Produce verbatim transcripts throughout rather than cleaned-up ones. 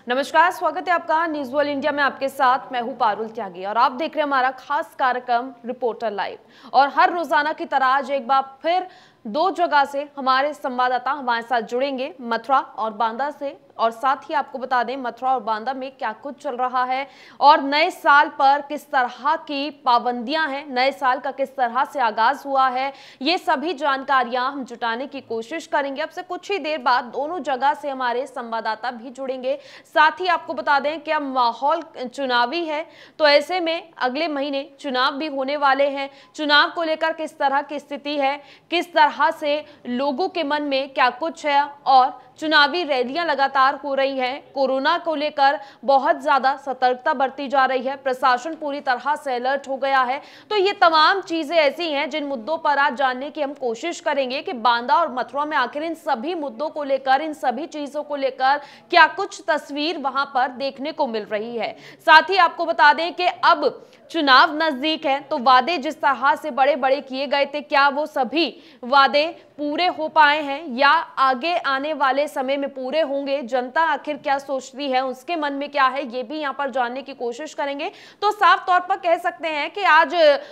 नमस्कार, स्वागत है आपका न्यूज़ वर्ल्ड इंडिया में। आपके साथ मैं हूं पारुल त्यागी और आप देख रहे हैं हमारा खास कार्यक्रम रिपोर्टर लाइव। और हर रोजाना की तरह आज एक बार फिर दो जगह से हमारे संवाददाता हमारे साथ जुड़ेंगे, मथुरा और बांदा से। और साथ ही आपको बता दें मथुरा और बांदा में क्या कुछ चल रहा है और नए साल पर किस तरह की पाबंदियां हैं, नए साल का किस तरह से आगाज हुआ है, ये सभी जानकारियां हम जुटाने की कोशिश करेंगे। अब से कुछ ही देर बाद दोनों जगह से हमारे संवाददाता भी जुड़ेंगे। साथ ही आपको बता दें कि अब माहौल चुनावी है, तो ऐसे में अगले महीने चुनाव भी होने वाले हैं। चुनाव को लेकर किस तरह की स्थिति है, किस तरह से लोगों के मन में क्या कुछ है, और चुनावी रैलियां लगातार हो रही हैं। कोरोना को लेकर बहुत ज्यादा सतर्कता बरती जा रही है, प्रशासन पूरी तरह से अलर्ट हो गया है। तो ये तमाम चीजें ऐसी हैं जिन मुद्दों पर आज जानने की हम कोशिश करेंगे कि बांदा और मथुरा में आखिर इन सभी मुद्दों को लेकर, इन सभी चीजों को लेकर क्या कुछ तस्वीर वहां पर देखने को मिल रही है। साथ ही आपको बता दें कि अब चुनाव नजदीक है, तो वादे जिस तरह से बड़े बड़े किए गए थे, क्या वो सभी वादे पूरे हो पाए हैं या आगे आने वाले समय में पूरे होंगे? जनता आखिर क्या सोचती है, उसके मन में क्या है, ये भी यहाँ पर जानने की कोशिश करेंगे। तो साफ तौर पर कह सकते हैं कि आज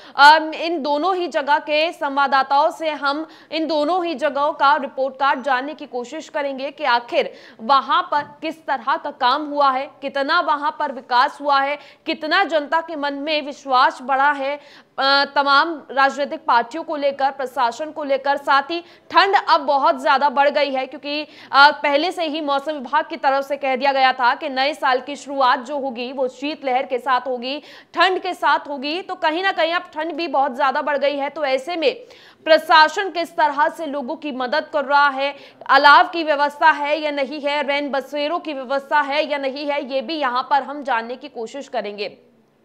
इन दोनों ही जगह के संवाददाताओं से हम इन दोनों ही जगहों का रिपोर्ट कार्ड जानने की कोशिश करेंगे कि आखिर वहां पर किस तरह का काम हुआ है, कितना वहां पर विकास हुआ है, कितना जनता के मन में विश्वास बढ़ा है तमाम राजनीतिक पार्टियों को लेकर, प्रशासन को लेकर। साथ ही ठंड अब बहुत ज्यादा बढ़ गई है, क्योंकि पहले से ही मौसम विभाग की तरफ से कह दिया गया था कि नए साल की शुरुआत जो होगी वो शीतलहर के साथ होगी, ठंड के साथ होगी। तो कहीं ना कहीं अब ठंड भी बहुत ज्यादा बढ़ गई है। तो ऐसे में प्रशासन किस तरह से लोगों की मदद कर रहा है, अलाव की व्यवस्था है या नहीं है, रैन बसेरों की व्यवस्था है या नहीं है, ये भी यहाँ पर हम जानने की कोशिश करेंगे।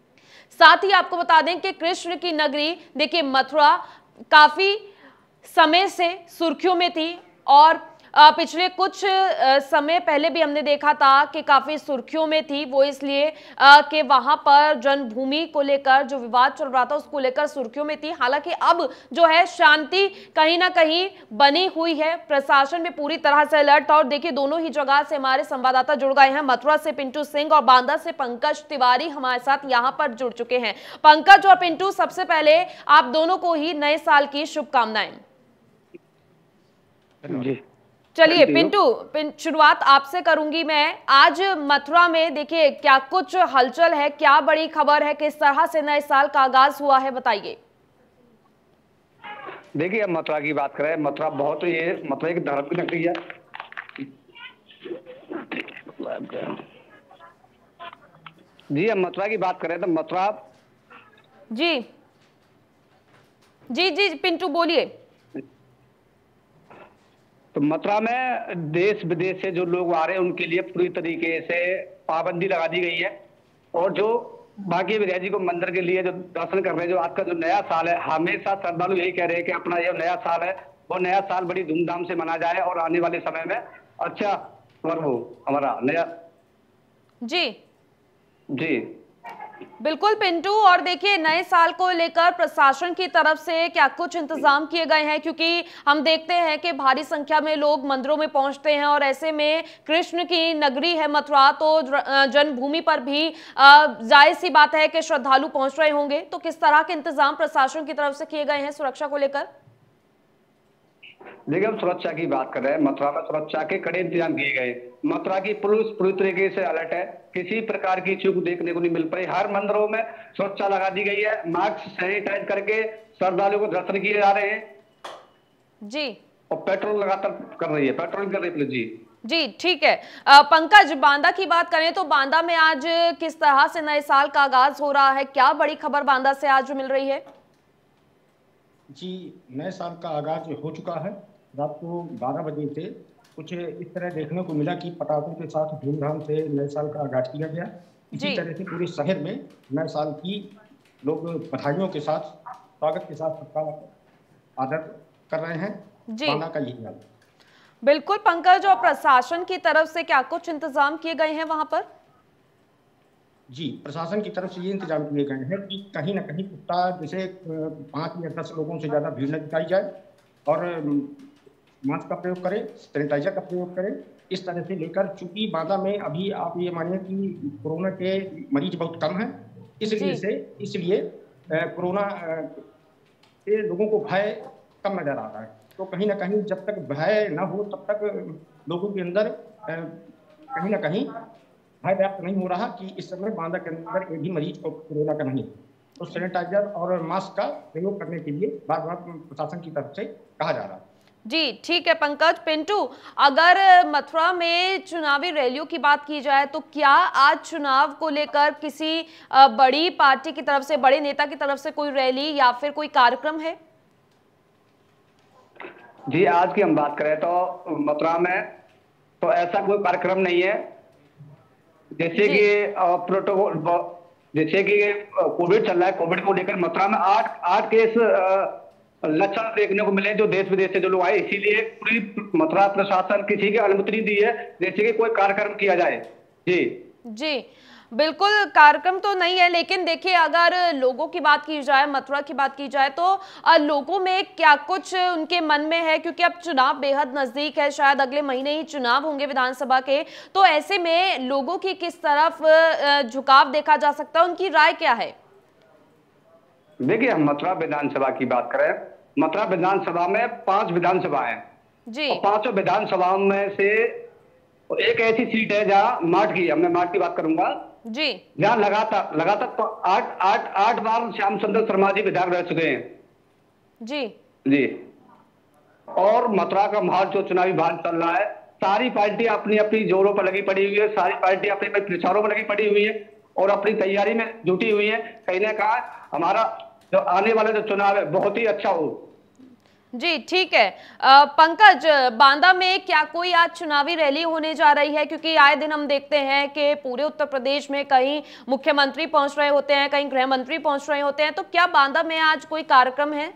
साथ ही आपको बता दें कि कृष्ण की नगरी देखिए मथुरा काफी समय से सुर्खियों में थी और पिछले कुछ समय पहले भी हमने देखा था कि काफी सुर्खियों में थी। वो इसलिए कि वहां पर जन्मभूमि को लेकर जो विवाद चल रहा था उसको लेकर सुर्खियों में थी। हालांकि अब जो है शांति कहीं ना कहीं बनी हुई है, प्रशासन में पूरी तरह से अलर्ट। और देखिए दोनों ही जगह से हमारे संवाददाता जुड़ गए हैं, मथुरा से पिंटू सिंह और बांदा से पंकज तिवारी हमारे साथ यहाँ पर जुड़ चुके हैं। पंकज और पिंटू, सबसे पहले आप दोनों को ही नए साल की शुभकामनाएं। जी चलिए पिंटू, शुरुआत आपसे करूंगी मैं। आज मथुरा में देखिए क्या कुछ हलचल है, क्या बड़ी खबर है, किस तरह से नए साल का आगाज हुआ है, बताइए। देखिए अब मथुरा की बात करें, मथुरा बहुत ये मथुरा एक धर्म की नगरी है। जी अब मथुरा की बात करें तो मथुरा जी जी जी पिंटू बोलिए। तो मथुरा में देश विदेश से जो लोग आ रहे हैं उनके लिए पूरी तरीके से पाबंदी लगा दी गई है। और जो बाकी विजय जी को मंदिर के लिए जो दर्शन कर रहे हैं, जो आज का जो नया साल है, हमेशा श्रद्धालु यही कह रहे हैं कि अपना ये नया साल है वो नया साल बड़ी धूमधाम से मना जाए और आने वाले समय में अच्छा पर्व हो हमारा नया। जी जी बिल्कुल पिंटू, और देखिए नए साल को लेकर प्रशासन की तरफ से क्या कुछ इंतजाम किए गए हैं, क्योंकि हम देखते हैं कि भारी संख्या में लोग मंदिरों में पहुंचते हैं और ऐसे में कृष्ण की नगरी है मथुरा, तो जन्मभूमि पर भी जायज सी बात है कि श्रद्धालु पहुंच रहे होंगे। तो किस तरह के इंतजाम प्रशासन की तरफ से किए गए हैं सुरक्षा को लेकर? देखिए हम सुरक्षा की बात कर रहे हैं, मथुरा में सुरक्षा के कड़े इंतजाम किए गए। मथुरा की पुलिस पूरी तरीके से अलर्ट है, किसी प्रकार की चूक देखने को नहीं मिल पाई। हर मंदिरों में सुरक्षा लगा दी गई है, मास्क सैनिटाइज करके श्रद्धालुओं को दर्शन किए जा रहे हैं जी, और पेट्रोल लगातार कर रही है, पेट्रोलिंग कर रही है पुलिस। जी जी ठीक है। पंकज, बांदा की बात करें तो बांदा में आज किस तरह से नए साल का आगाज हो रहा है, क्या बड़ी खबर बांदा से आज मिल रही है? जी नए साल का आगाज हो चुका है। रात को बारह बजे से कुछ इस तरह देखने को मिला कि पटाखों के साथ धूमधाम से नए साल का आगाज किया गया। इसी तरह से पूरे शहर में नए साल की लोग बधाइयों के साथ, स्वागत के साथ सबका आदर कर रहे हैं। बांदा का यही हाल। बिल्कुल पंकज, और प्रशासन की तरफ से क्या कुछ इंतजाम किए गए हैं वहां पर? जी प्रशासन की तरफ से ये इंतजाम किए गए हैं कि कहीं ना कहीं पुख्ता, जैसे पाँच या दस लोगों से ज़्यादा भीड़ न जुटाई जाए और मास्क का प्रयोग करें, सैनिटाइजर का प्रयोग करें इस तरह से लेकर, चूंकि बांदा में अभी आप ये मानिए कि कोरोना के मरीज बहुत कम हैं, इसलिए से इसलिए कोरोना से लोगों को भय कम नजर आ रहा है। तो कहीं ना कहीं जब तक भय न हो तब तक लोगों के अंदर कहीं ना कहीं भय व्याप्त नहीं हो रहा कि इस समय बांदा के अंदर एक भी मरीज को कोरोना का नहीं। तो सैनिटाइजर और मास्क का प्रयोग करने के लिए बार बार प्रशासन की तरफ से कहा जा रहा है। जी ठीक है पंकज। पिंटू, अगर मथुरा में चुनावी रैलियों की बात की जाए तो क्या आज चुनाव को लेकर किसी बड़ी पार्टी की तरफ से, बड़े नेता की तरफ से कोई रैली या फिर कोई कार्यक्रम है? जी आज की हम बात करें तो मथुरा में तो ऐसा कोई कार्यक्रम नहीं है। जैसे कि प्रोटोकॉल, जैसे कि कोविड चल रहा है, कोविड को लेकर मथुरा में आठ आठ केस लक्षण देखने को मिले जो देश विदेश से जो लोग आए, इसीलिए पूरी मथुरा प्रशासन किसी की अनुमति नहीं दी है जैसे कि कोई कार्यक्रम किया जाए। जी जी बिल्कुल, कार्यक्रम तो नहीं है, लेकिन देखिए अगर लोगों की बात की जाए, मथुरा की बात की जाए तो लोगों में क्या कुछ उनके मन में है, क्योंकि अब चुनाव बेहद नजदीक है, शायद अगले महीने ही चुनाव होंगे विधानसभा के, तो ऐसे में लोगों की किस तरफ झुकाव देखा जा सकता है, उनकी राय क्या है? देखिए हम मथुरा विधानसभा की बात करें, मथुरा विधानसभा में पांच विधानसभा है जी, और पांचों विधानसभाओं में से एक ऐसी सीट है जहां माठ की, मैं माठ की बात करूंगा जी, जहां लगातार लगातार आठ आठ आठ बार श्याम सुंदर शर्मा जी विधायक रह चुके हैं। जी जी और मथुरा का माहौल जो चुनावी माहौल चल रहा है, सारी पार्टी अपनी अपनी जोरों पर लगी पड़ी हुई है, सारी पार्टी अपने अपने प्रचारों में लगी पड़ी हुई है और अपनी तैयारी में जुटी हुई है। कहीं ने कहा हमारा जो आने वाला जो चुनाव है बहुत ही अच्छा हो। जी ठीक है। आ, पंकज, बांदा में क्या कोई आज चुनावी रैली होने जा रही है? क्योंकि आए दिन हम देखते हैं कि पूरे उत्तर प्रदेश में कहीं मुख्यमंत्री पहुंच रहे होते हैं, कहीं गृह मंत्री पहुंच रहे होते हैं, तो क्या बांदा में आज कोई कार्यक्रम है?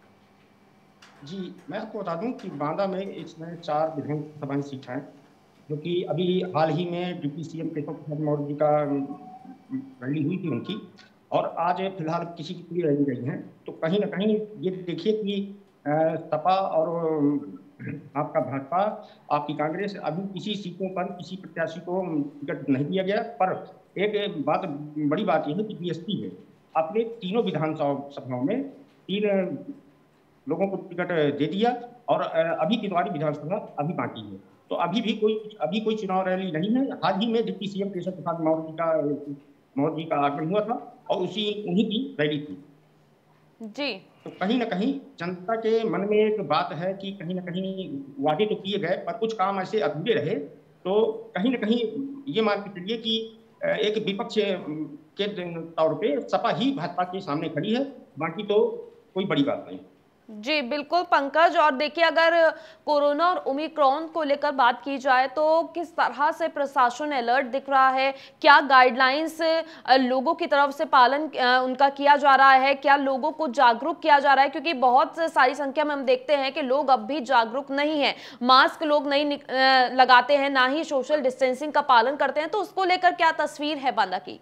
जी मैं आपको बता दूं कि बांदा में इसमें चार विधानसभा सीट हैं, जो कि अभी हाल ही में डिप्टी सीएम केशव प्रसाद मौर्य जी का रैली हुई थी उनकी, और आज फिलहाल किसी की पूरी रैली गई है। तो कहीं ना कहीं ये देखिए कि सपा और आपका भाजपा, आपकी कांग्रेस, अभी किसी सीटों पर किसी प्रत्याशी को टिकट नहीं दिया गया। पर एक बात, बड़ी बात यह है कि बीएसपी ने अपने तीनों विधानसभाओं में तीन लोगों को टिकट दे दिया और अभी कितवारी विधानसभा अभी बाकी है। तो अभी भी कोई अभी कोई चुनाव रैली नहीं है। हाल ही में डिप्टी सीएम केशव प्रसाद मौर्य जी का मौर्य जी का आगमन हुआ था और उसी उन्हीं की रैली थी। जी तो कहीं ना कहीं जनता के मन में एक बात है कि कहीं ना कहीं वादे तो किए गए पर कुछ काम ऐसे अधूरे रहे। तो कहीं ना कहीं ये मान के चलिए कि एक विपक्ष के तौर पे सपा ही भाजपा के सामने खड़ी है, बाकी तो कोई बड़ी बात नहीं। जी बिल्कुल पंकज, और देखिए अगर कोरोना और ओमिक्रॉन को लेकर बात की जाए तो किस तरह से प्रशासन अलर्ट दिख रहा है, क्या गाइडलाइंस लोगों की तरफ से पालन उनका किया जा रहा है, क्या लोगों को जागरूक किया जा रहा है? क्योंकि बहुत सारी संख्या में हम देखते हैं कि लोग अब भी जागरूक नहीं है, मास्क लोग नहीं लगाते हैं, ना ही सोशल डिस्टेंसिंग का पालन करते हैं, तो उसको लेकर क्या तस्वीर है बांदा की?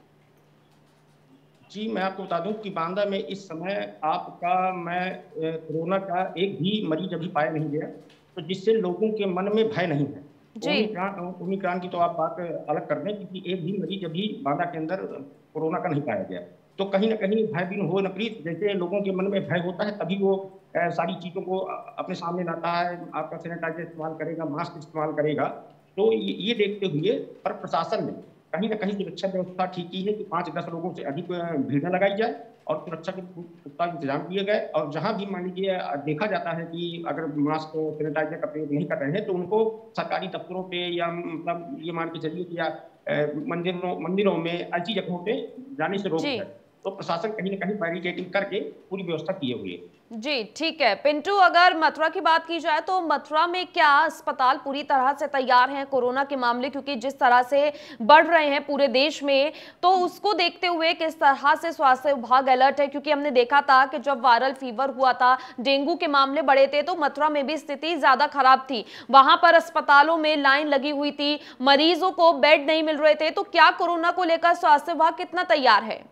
जी मैं आपको बता दूं कि बांदा में इस समय आपका मैं कोरोना का एक भी मरीज अभी पाया नहीं गया, तो जिससे लोगों के मन में भय नहीं है। ओमिक्रॉन ओमिक्रॉन की तो आप बात अलग कर दें, क्योंकि एक भी मरीज अभी बांदा के अंदर कोरोना का नहीं पाया गया। तो कहीं ना कहीं भयभीन हो नकरीत, जैसे लोगों के मन में भय होता है तभी वो सारी चीज़ों को अपने सामने लाता है, आपका सैनिटाइजर इस्तेमाल करेगा, मास्क इस्तेमाल करेगा। तो ये देखते हुए पर प्रशासन ने कहीं ना कहीं सुरक्षा व्यवस्था ठीक की है कि पाँच दस लोगों से अधिक भीड़ न लगाई जाए और सुरक्षा के पुख्ता इंतजाम किए गए। और जहां भी मान लीजिए देखा जाता है कि अगर मास्क सैनिटाइजर का प्रयोग नहीं कर रहे हैं तो उनको सरकारी दफ्तरों पे या मतलब ये मान के चलिए कि या मंदिरों मंदिरों में ऐसी जगहों पे जाने से रोक है। तो प्रशासन कहीं ना कहीं बैरिकेडिंग करके पूरी व्यवस्था किए हुए है। जी ठीक है। पिंटू, अगर मथुरा की बात की जाए तो मथुरा में क्या अस्पताल पूरी तरह से तैयार हैं कोरोना के मामले, क्योंकि जिस तरह से बढ़ रहे हैं पूरे देश में, तो उसको देखते हुए किस तरह से स्वास्थ्य विभाग अलर्ट है? क्योंकि हमने देखा था कि जब वायरल फीवर हुआ था, डेंगू के मामले बढ़े थे, तो मथुरा में भी स्थिति ज्यादा खराब थी, वहां पर अस्पतालों में लाइन लगी हुई थी, मरीजों को बेड नहीं मिल रहे थे। तो क्या कोरोना को लेकर स्वास्थ्य विभाग कितना तैयार है?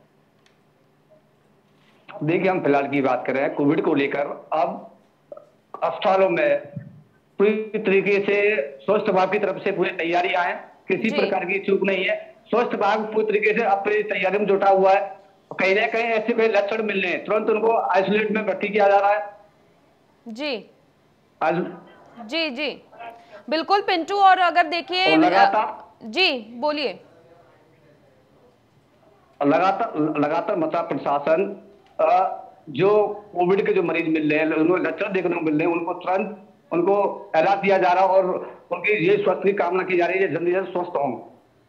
देखिए हम फिलहाल की बात कर रहे हैं कोविड को लेकर। अब अस्पतालों में पूरी तरीके से स्वास्थ्य विभाग की तरफ से पूरी तैयारियां हैं, किसी प्रकार की चूक नहीं है। स्वास्थ्य विभाग पूरी तरीके से अपनी तैयारी में जुटा हुआ है। कहीं ना कहीं ऐसे कोई लक्षण मिल रहे हैं, तुरंत उनको आइसोलेट में भर्ती किया जा रहा है। जी आज जी जी बिल्कुल पिंटू। और अगर देखिए लगातार जी बोलिए। लगातार लगातार मतलब प्रशासन जो कोविड के जो मरीज मिल रहे हैं, उनको लक्षण देखने को मिल रहे हैं, उनको तुरंत उनको अलर्ट दिया जा रहा है और उनकी ये स्वास्थ्य की कामना की जा रही है, जल्दी जल्दी स्वस्थ हों।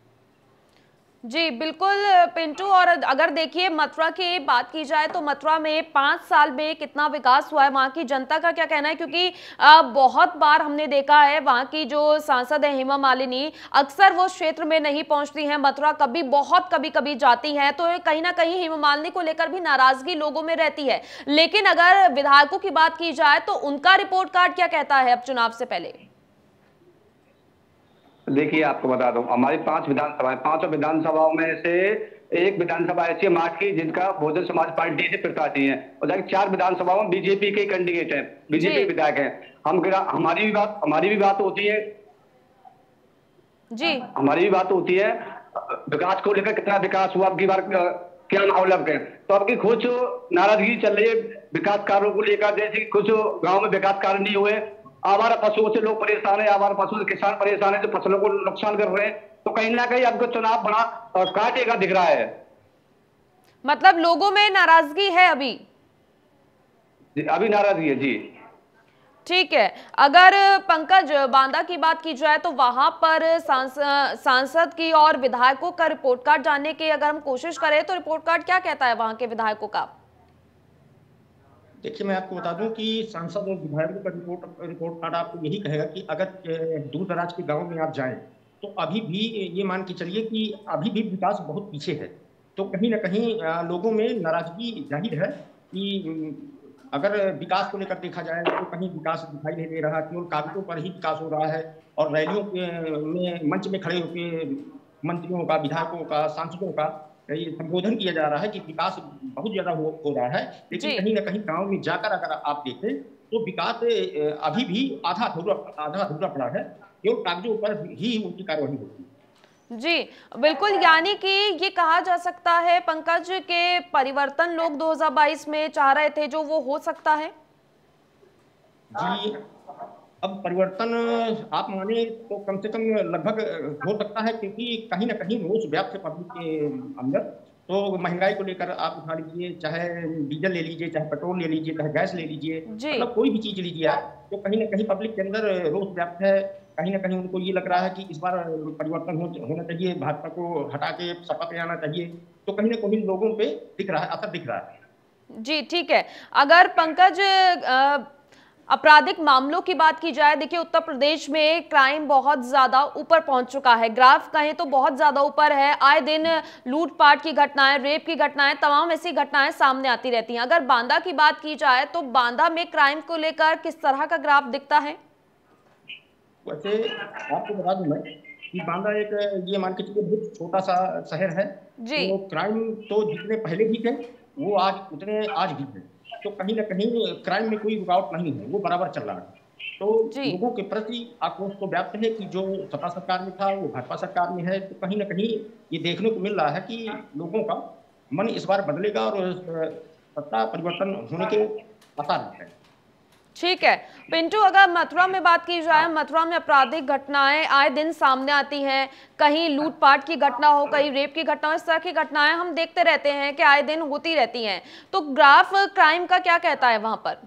जी बिल्कुल पिंटू। और अगर देखिए मथुरा की बात की जाए तो मथुरा में पाँच साल में कितना विकास हुआ है, वहाँ की जनता का क्या कहना है? क्योंकि आ, बहुत बार हमने देखा है वहाँ की जो सांसद है हेमा मालिनी, अक्सर वो क्षेत्र में नहीं पहुँचती हैं। मथुरा कभी बहुत कभी कभी जाती हैं, तो कहीं ना कहीं हेमा मालिनी को लेकर भी नाराजगी लोगों में रहती है। लेकिन अगर विधायकों की बात की जाए तो उनका रिपोर्ट कार्ड क्या कहता है अब चुनाव से पहले? देखिए आपको बता दूं, हमारी पांच विधानसभाएं, पांचों विधानसभाओं में से एक विधानसभा ऐसी है मार्च की जिनका बहुजन समाज पार्टी से प्रत्याशी है, और चार विधानसभाओं में बीजेपी के कैंडिडेट हैं, बीजेपी विधायक हैं। हम हमारी भी बात हमारी भी बात होती है जी हमारी भी बात होती है विकास को लेकर, कितना विकास हुआ, अब की बार क्या माहौल है। तो अब की कुछ नाराजगी चल रही है विकास कार्यों को लेकर, जैसे कुछ गाँव में विकास कार्य नहीं हुए, आवारा पशुओं से लोग परेशान है, आवारा पशुओं से किसान परेशान है जो फसलों को नुकसान कर रहे हैं। तो कहीं ना कहीं आपको चुनाव बड़ा काटेगा दिख रहा है। मतलब लोगों में नाराजगी है अभी अभी नाराजगी है जी। ठीक है। अगर पंकज बांदा की बात की जाए तो वहां पर सांसद की और विधायकों का रिपोर्ट कार्ड जानने की अगर हम कोशिश करें तो रिपोर्ट कार्ड क्या कहता है वहां के विधायकों का? देखिए मैं आपको बता दूं कि सांसद और विधायकों का रिपोर्ट रिपोर्ट कार्ड आपको यही कहेगा कि अगर दूर दराज के गांव में आप जाएं तो अभी भी ये मान के चलिए कि अभी भी विकास बहुत पीछे है। तो कहीं ना कहीं लोगों में नाराजगी जाहिर है कि अगर विकास को लेकर देखा जाए तो कहीं विकास दिखाई नहीं दे रहा, केवल कागजों पर ही विकास हो रहा है। और रैलियों में मंच में खड़े होकर मंत्रियों का, विधायकों का, सांसदों का ये संबोधन किया जा रहा है कि विकास बहुत ज्यादा हो, हो रहा है, लेकिन कहीं ना कहीं गांव में जाकर अगर आप देखें तो विकास अभी भी आधा अधूरा आधा अधूरा पड़ा है, केवल कागजों पर ही उनकी कार्यवाही होती है। जी बिल्कुल। यानी कि ये कहा जा सकता है पंकज के परिवर्तन लोग दो हज़ार बाईस में चाह रहे थे, जो वो हो सकता है। जी अब परिवर्तन आप माने तो कम से कम लगभग हो सकता है, क्योंकि कहीं ना कहीं रोज व्याप्त है पब्लिक के अंदर। तो महंगाई को लेकर आप उठा लीजिए, चाहे डीजल ले लीजिए, चाहे पेट्रोल ले लीजिए, चाहे गैस ले लीजिए, मतलब कोई भी चीज लीजिए आप, तो कहीं ना कहीं पब्लिक के अंदर रोज व्याप्त है। कहीं ना कहीं उनको ये लग रहा है कि इस बार परिवर्तन हो, होना चाहिए, भाजपा को हटा के सपा पे आना चाहिए। तो कहीं ना कहीं लोगों पे दिख रहा है, असर दिख रहा है। जी ठीक है। अगर पंकज आ... आपराधिक मामलों की बात की जाए, देखिए उत्तर प्रदेश में क्राइम बहुत ज्यादा ऊपर पहुंच चुका है, ग्राफ कहें तो बहुत ज्यादा ऊपर है। आए दिन लूटपाट की घटनाएं, रेप की घटनाएं, तमाम ऐसी घटनाएं सामने आती रहती हैं। अगर बांदा की बात की जाए तो बांदा में क्राइम को लेकर किस तरह का ग्राफ दिखता है? वैसे आपको बता दूं मैं कि बांदा एक ये मान के चलिए बहुत छोटा सा शहर है, तो क्राइम तो जितने पहले भी थे वो आज उतने आज भी थे। तो कहीं ना कहीं क्राइम में कोई रुकावट नहीं है, वो बराबर चल रहा है। तो लोगों के प्रति आक्रोश तो व्याप्त है कि जो सपा सरकार में था वो भाजपा सरकार में है। तो कहीं ना कहीं ये देखने को मिल रहा है कि लोगों का मन इस बार बदलेगा और सत्ता परिवर्तन होने के आसार है। ठीक है पिंटू। अगर मथुरा में बात की जाए, मथुरा में आपराधिक घटनाएं आए दिन सामने आती हैं, कहीं लूटपाट की घटना हो, कहीं रेप की घटना हो, इस तरह की घटनाएं हम देखते रहते हैं कि आए दिन होती रहती हैं। तो ग्राफ क्राइम का क्या कहता है वहां पर?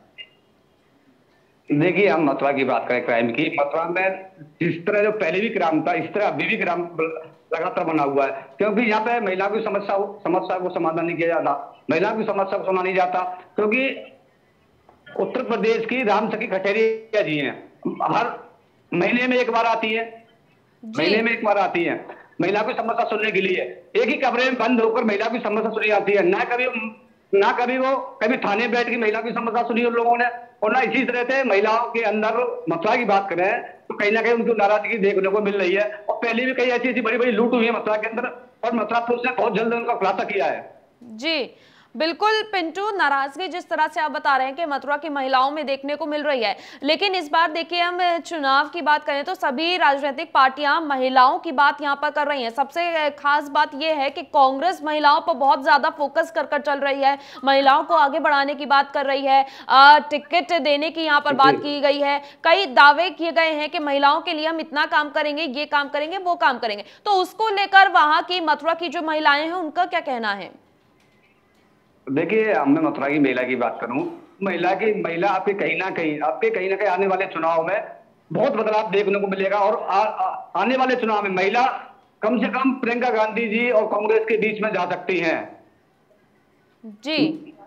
देखिए हम मथुरा की बात करें क्राइम की, मथुरा में जिस तरह जो पहले भी क्राइम था इस तरह अभी भी क्राइम लगातार बना हुआ है, क्योंकि यहाँ पे महिलाओं की समस्या समस्या को समाधान नहीं किया जाता, महिलाओं की समस्या को सुना नहीं जाता। क्योंकि उत्तर प्रदेश की राम सखी खटेरिया जी हैं, हर महीने में एक बार आती है, महीने में एक बार आती है महिला की समस्या सुनने के लिए। एक ही कमरे में बंद होकर महिला की समस्या सुनी जाती है, ना कभी ना कभी वो कभी थाने बैठ के महिला की समस्या सुनी उन लोगों ने, और ना इसी तरह से महिलाओं के अंदर मथुरा की बात करें तो कहीं ना कहीं उनको नाराजगी देखने को मिल रही है। और पहले भी कई ऐसी ऐसी बड़ी बड़ी लूट हुई है मथुरा के अंदर, और मथुरा पुलिस ने बहुत जल्द उनका खुलासा किया है। जी बिल्कुल पिंटू, नाराजगी जिस तरह से आप बता रहे हैं कि मथुरा की महिलाओं में देखने को मिल रही है, लेकिन इस बार देखिए हम चुनाव की बात करें तो सभी राजनीतिक पार्टियां महिलाओं की बात यहां पर कर रही हैं। सबसे खास बात यह है कि कांग्रेस महिलाओं पर बहुत ज्यादा फोकस कर कर चल रही है, महिलाओं को आगे बढ़ाने की बात कर रही है, टिकट देने की यहाँ पर बात की गई है, कई दावे किए गए हैं कि महिलाओं के लिए हम इतना काम करेंगे, ये काम करेंगे, वो काम करेंगे। तो उसको लेकर वहां की मथुरा की जो महिलाएं हैं उनका क्या कहना है? देखिए, मैं मथुरा की महिला की बात करूं, महिला की महिला आपके कहीं ना कहीं आपके कहीं ना कहीं आने वाले चुनाव में बहुत बदलाव देखने को मिलेगा। और आ, आ, आने वाले चुनाव में महिला कम से कम प्रियंका गांधी जी और कांग्रेस के बीच में जा सकती हैं। जी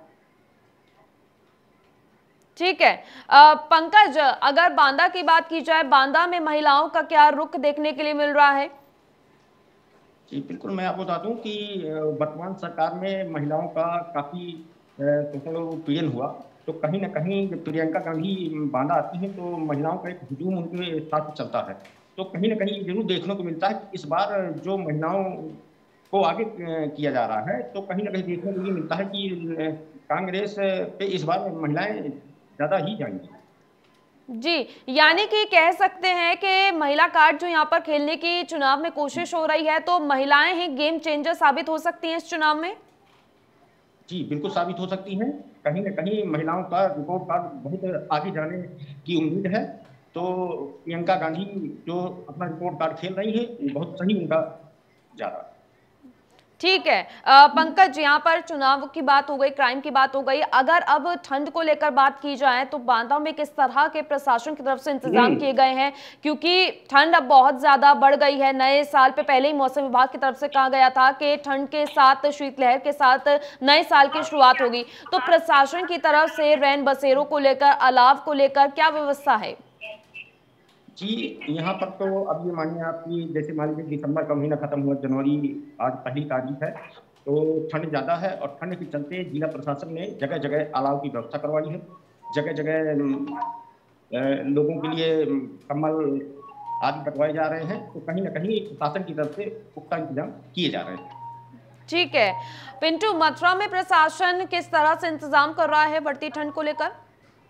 ठीक है। आ, पंकज, अगर बांदा की बात की जाए, बांदा में महिलाओं का क्या रुख देखने के लिए मिल रहा है? जी बिल्कुल, मैं आपको बता दूं कि वर्तमान सरकार में महिलाओं का काफी सोशल ओपिनियन हुआ, तो कहीं ना कहीं जब प्रियंका गांधी बांदा आती हैं तो महिलाओं का एक हुजूम उनके साथ चलता है। तो कहीं ना कहीं जरूर देखने को मिलता है कि इस बार जो महिलाओं को आगे किया जा रहा है, तो कहीं ना कहीं देखने को ये मिलता है कि कांग्रेस पे इस बार महिलाएं ज्यादा ही जाएंगी। जी, यानी कि कह सकते हैं कि महिला कार्ड जो यहाँ पर खेलने की चुनाव में कोशिश हो रही है, तो महिलाएं ही गेम चेंजर साबित हो सकती हैं इस चुनाव में? जी बिल्कुल साबित हो सकती हैं। कहीं ना कहीं महिलाओं का रिपोर्ट कार्ड बहुत आगे जाने की उम्मीद है। तो प्रियंका गांधी जो अपना रिपोर्ट कार्ड खेल रही है, बहुत सही उनका जा रहा है। ठीक है। आ, पंकज, यहाँ पर चुनाव की बात हो गई, क्राइम की बात हो गई, अगर अब ठंड को लेकर बात की जाए तो बांदा में किस तरह के प्रशासन की तरफ से इंतजाम किए गए हैं? क्योंकि ठंड अब बहुत ज्यादा बढ़ गई है। नए साल पे पहले ही मौसम विभाग की तरफ से कहा गया था कि ठंड के साथ, शीतलहर के साथ नए साल की शुरुआत होगी। तो प्रशासन की तरफ से रैन बसेरों को लेकर, अलाव को लेकर क्या व्यवस्था है? जी, यहाँ पर तो अब ये मानिए आपकी, जैसे मान लीजिए दिसंबर का महीना खत्म हुआ, जनवरी आज पहली तारीख है, तो ठंड ज़्यादा है और ठंड के चलते जिला प्रशासन ने जगह जगह अलाव की व्यवस्था करवाई है। जगह जगह लोगों के लिए कम्बल आदि बंटवाए जा रहे हैं। तो कहीं ना कहीं प्रशासन की तरफ से पुख्ता इंतजाम किए जा रहे हैं। ठीक है पिंटू, मथुरा में प्रशासन किस तरह से इंतजाम कर रहा है बढ़ती ठंड को लेकर?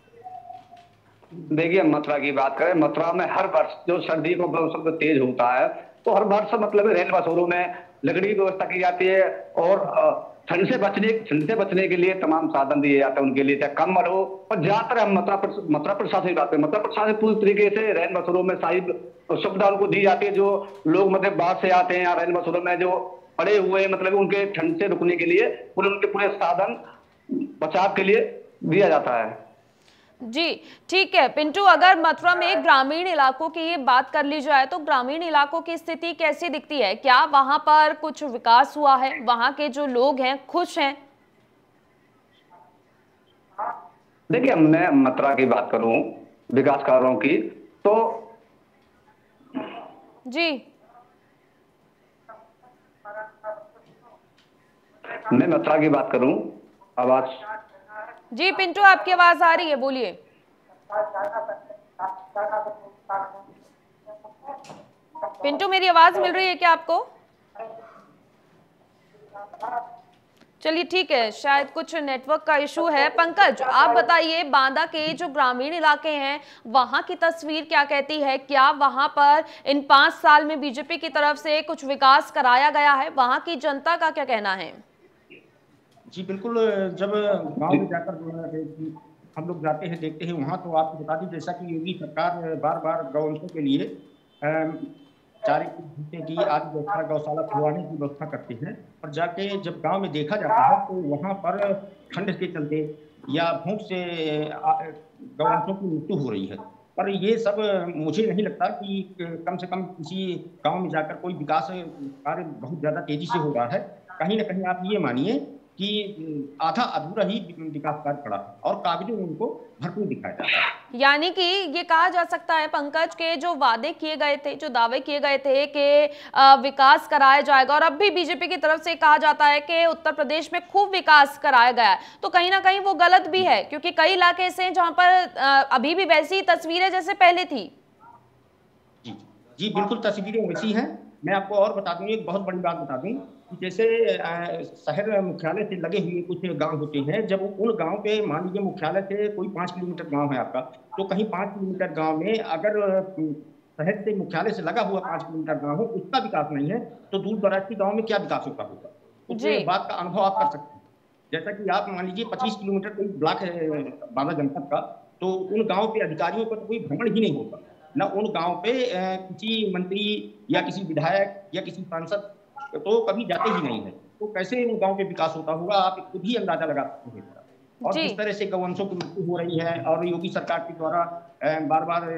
देखिए, मथुरा की बात करें, मथुरा में हर वर्ष जो सर्दी का मौसम तेज होता है, तो हर वर्ष मतलब रेल बसोरों में लकड़ी की व्यवस्था की जाती है और ठंड से बचने ठंड से बचने के लिए तमाम साधन दिए जाते हैं उनके लिए, चाहे कम्बल हो। और ज्यादातर हम मथुरा मथुरा प्रशासन की बात करें, मथुरा प्रशासन पूरी तरीके से रेल बसोरों में सारी सुविधा उनको दी जाती है। जो लोग मतलब बाहर से आते हैं या रेल बसोरों में जो पड़े हुए, मतलब उनके ठंड से रुकने के लिए पूरे उनके पूरे साधन बचाव के लिए दिया जाता है। जी ठीक है पिंटू, अगर मथुरा में ग्रामीण इलाकों की बात कर ली जाए तो ग्रामीण इलाकों की स्थिति कैसी दिखती है? क्या वहां पर कुछ विकास हुआ है? वहां के जो लोग हैं खुश हैं? देखिए, मैं मथुरा की बात करूं विकास कार्यों की, तो जी मैं मथुरा की बात करूं, आवाज जी पिंटू आपकी आवाज आ रही है, बोलिए। पिंटू, मेरी आवाज मिल रही है क्या आपको? चलिए ठीक है, शायद कुछ नेटवर्क का इशू है। पंकज, आप बताइए, बांदा के जो ग्रामीण इलाके हैं वहां की तस्वीर क्या कहती है? क्या वहां पर इन पांच साल में बीजेपी की तरफ से कुछ विकास कराया गया है? वहां की जनता का क्या कहना है? जी बिल्कुल, जब गांव में जाकर हम लोग जाते हैं, देखते हैं वहाँ, तो आपको बता दें जैसा कि योगी सरकार बार बार गौवंशों के लिए चारे की भूसे की आदि व्यवस्था, गौशाला खुलवाने की व्यवस्था करते हैं। और जाके जब गांव में देखा जाता है तो वहाँ पर ठंड के चलते या भूख से गौवंशों की मृत्यु हो रही है। पर ये सब मुझे नहीं लगता कि कम से कम किसी गांव में जाकर कोई विकास कार्य बहुत ज़्यादा तेजी से हो रहा है। कहीं ना कहीं आप ये मानिए कि आधा अधूरा ही विकास कार्य पड़ा और काबिल उनको भरपूर दिखाया जाता है। यानी कि ये कहा जा सकता है पंकज के जो वादे किए गए थे, जो दावे किए गए थे कि विकास कराया जाएगा, और अब भी बीजेपी की तरफ से कहा जाता है कि उत्तर प्रदेश में खूब विकास कराया गया है, तो कहीं ना कहीं वो गलत भी है, क्योंकि कई इलाके ऐसे हैं जहां पर अभी भी वैसी तस्वीरें जैसे पहले थी। जी जी बिल्कुल, तस्वीरें वैसी हैं। मैं आपको और बता दूं, एक बहुत बड़ी बात बता दूं जैसे अ, शहर मुख्यालय से लगे हुए कुछ गांव होते हैं, जब उन गांव पे मान लीजिए मुख्यालय से कोई पाँच किलोमीटर गांव है आपका, तो कहीं पाँच किलोमीटर गांव में अगर अ, शहर से मुख्यालय से लगा हुआ पाँच किलोमीटर गांव हो, उसका विकास नहीं है, तो दूर दराज के गांव में क्या विकास होता होगा? उस जी बात का अनुभव आप कर सकते हैं। जैसा कि आप मान लीजिए पच्चीस किलोमीटर कोई ब्लॉक है बांदा जनपद का, तो उन गांव के अधिकारियों का तो कोई भ्रमण ही नहीं होता, ना उन गांव पे अ, किसी मंत्री या किसी विधायक या किसी सांसद तो कभी जाते ही नहीं है। तो कैसे उन गांव पे विकास होता होगा, आप खुद ही अंदाजा लगा सकते हैं। और जी जिस तरह से गौवंशों की मृत्यु हो रही है और योगी सरकार के द्वारा बार बार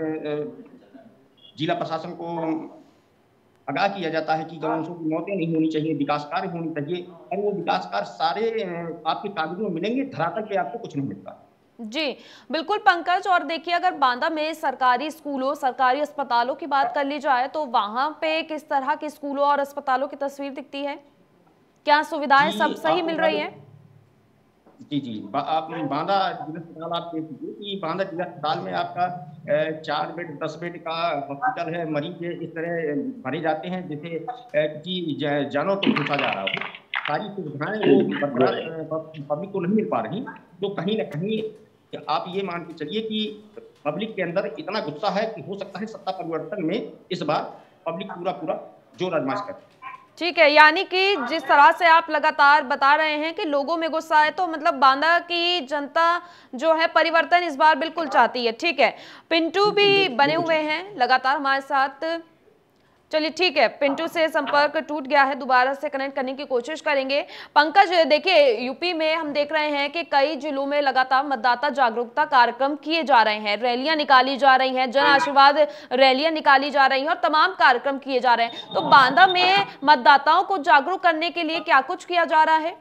जिला प्रशासन को आगाह किया जाता है कि गौवंशों की मौतें नहीं होनी चाहिए, विकास कार्य होनी चाहिए, और वो विकास कार्य सारे अ, आपके कागजों में मिलेंगे, धरातल पे आपको कुछ नहीं मिलता। जी बिल्कुल पंकज, और देखिए अगर बांदा में सरकारी स्कूलों सरकारी अस्पतालों की बात कर ली जाए तो वहां पे किस तरह के स्कूलों और अस्पतालों की तस्वीर दिखती है? क्या सुविधाएं जी सब सही मिल रही हैं? जी जी बा, आप बांदा जिला अस्पताल आप देख लीजिए कि बांदा जिला अस्पताल में आपका अ, चार बेड दस बेड का हॉस्पिटल है, मरीज इस तरह भरे जाते हैं जैसे अ, किसी जानवर को पूछा जा रहा हो। सारी सुविधाएं वो बरकरार पब्लिक को नहीं मिल पा रही, तो कहीं ना कहीं आप ये मान के चलिए कि पब्लिक के अंदर इतना गुस्सा है कि हो सकता है सत्ता परिवर्तन में इस बार पब्लिक पूरा पूरा जोर आजमाइश करे। ठीक है, यानी कि जिस तरह से आप लगातार बता रहे हैं कि लोगों में गुस्सा है, तो मतलब बांदा की जनता जो है परिवर्तन इस बार बिल्कुल चाहती है। ठीक है, पिंटू भी बने हुए हैं लगातार हमारे साथ। चलिए ठीक है, पिंटू से संपर्क टूट गया है, दोबारा से कनेक्ट करने की कोशिश करेंगे। पंकज, देखिए यूपी में हम देख रहे हैं कि कई जिलों में लगातार मतदाता जागरूकता कार्यक्रम किए जा रहे हैं, रैलियां निकाली जा रही हैं, जन आशीर्वाद रैलियां निकाली जा रही हैं और तमाम कार्यक्रम किए जा रहे हैं। तो बांदा में मतदाताओं को जागरूक करने के लिए क्या कुछ किया जा रहा है?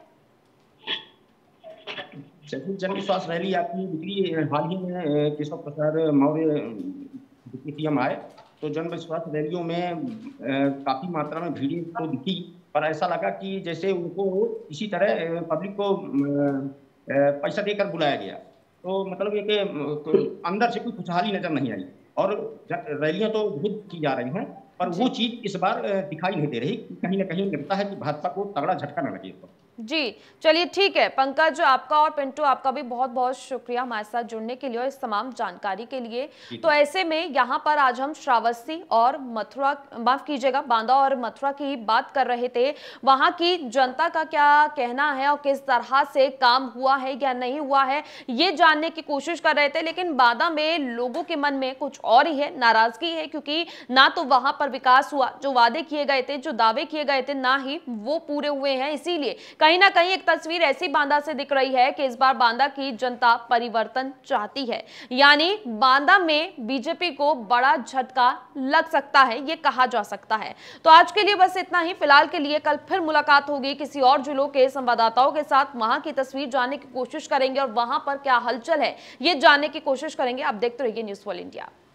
जन विश्वास रैली आपकी निकली हाल ही में, केशव प्रसाद मौर्य डिप्टी सीएम आए, तो जन विश्वास रैलियों में काफी मात्रा में भीड़ तो दिखी, पर ऐसा लगा कि जैसे उनको इसी तरह पब्लिक को पैसा देकर बुलाया गया, तो मतलब ये कि अंदर से कोई खुशहाली नजर नहीं आई। और रैलियां तो बहुत की जा रही हैं, पर वो चीज इस बार दिखाई नहीं दे रही। कहीं ना कहीं लगता है कि भाजपा को तगड़ा झटका न लगे। जी चलिए ठीक है पंकज, आपका और पिंटू आपका भी बहुत बहुत शुक्रिया हमारे साथ जुड़ने के लिए और इस तमाम जानकारी के लिए। तो ऐसे में यहाँ पर आज हम श्रावस्ती और मथुरा, माफ कीजिएगा बांदा और मथुरा की बात कर रहे थे। वहाँ की जनता का क्या कहना है और किस तरह से काम हुआ है या नहीं हुआ है, ये जानने की कोशिश कर रहे थे। लेकिन बांदा में लोगों के मन में कुछ और ही है, नाराजगी है, क्योंकि ना तो वहां पर विकास हुआ, जो वादे किए गए थे, जो दावे किए गए थे, ना ही वो पूरे हुए हैं। इसीलिए कहीं ना कहीं एक तस्वीर ऐसी बांदा से दिख रही है कि इस बार बांदा की जनता परिवर्तन चाहती है, यानी बांदा में बीजेपी को बड़ा झटका लग सकता है, ये कहा जा सकता है। तो आज के लिए बस इतना ही फिलहाल के लिए। कल फिर मुलाकात होगी किसी और जिलों के संवाददाताओं के साथ, वहां की तस्वीर जानने की कोशिश करेंगे और वहां पर क्या हलचल है ये जानने की कोशिश करेंगे। आप देखते रहिए न्यूज़ वर्ल्ड इंडिया।